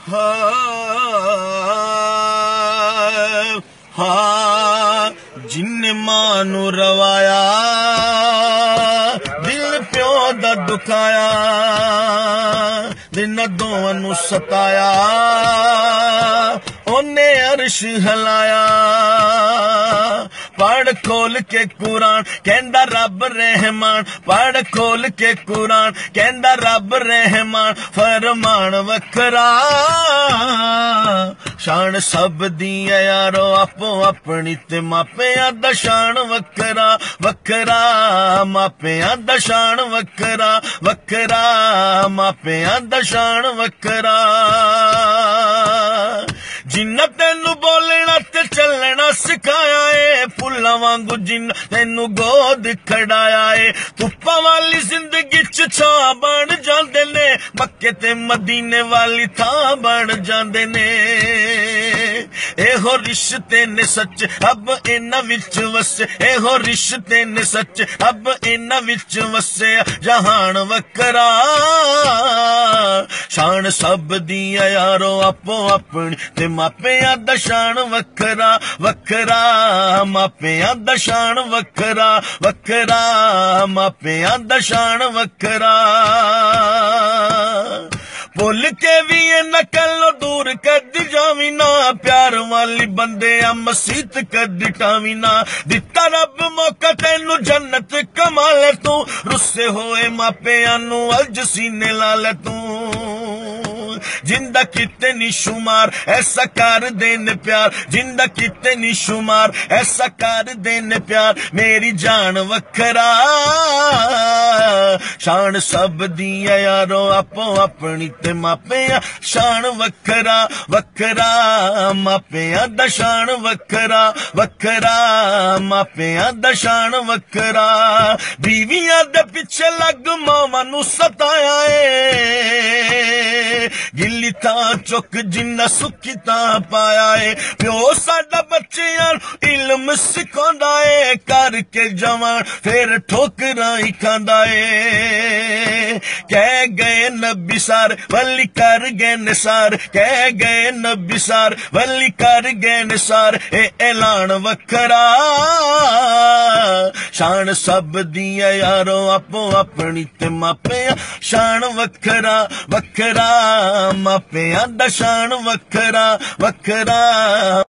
जिन्ने मां नू रवाया दिल प्यो दा दुखाया दिन दोवां नू सताया ओने अर्श हलाया पढ़ खोल के कुरान कहंदा रब रहमान पढ़ खोल के कुरान कहंदा रब रहमान फरमान वखरा शान सब दी यारो आपो अपनी ते मापियां दा शान वखरा वखरा मापियां दा शान वखरा वखरा मापियां दा शान वखरा जिन्ना तेनू बोलना ते चलना सिखाया है फुल्लां वांगू जिन्ना तेनू गोद खड़ाया है धुप्पां वाली जिंदगी च छां बन जांदे ने मक्के ते मदीने वाली थां बन जांदे ने एहो रिश्ते ने सच अब इन्हां विच वसे एहो रिश्ते ने सच अब इन्हां विच वसे जहान वखरा शान सब दी यारो आपो अपनी ते मापियां दा शान वखरा वखरा मापियां दा शान वखरा वखरा मापियां दा शान वखरा भुल के भी नकलो दूर कद जावी ना प्यार वाली बंदे मसीत कद टावी ना दिता रब मौका तेनू जन्नत कमा ले तू रुस्से होए मापियां नू अज सीने ला ले तू जिंदा किते नी शुमार ऐसा कर देने प्यार जिंदा किते नी शुमार ऐसा कर देने प्यार मेरी जान वखरा शान सब दी यारो आपो अपनी ते मापियां शान वखरा वखरा मापियां दा शान वखरा वखरा मापियां दा शान वखरा बीवियां दे पिछे लग मावां नू सताया है गिल्ली तां चुक जिन्ना सुखी तां पाया है प्यो साडा बच्चियां इल्म सिखांदा है करके जवान फिर ठोकरां ही खांदा है कह गए नबी सार वली कर गए निसार कह गए नबी सार वली कर गए निसार ए ऐलान वखरा शान सब दी यारो आपो अपनी ते मापियां शान वखरा वखरा मापियां दा शान वखरा वखरा।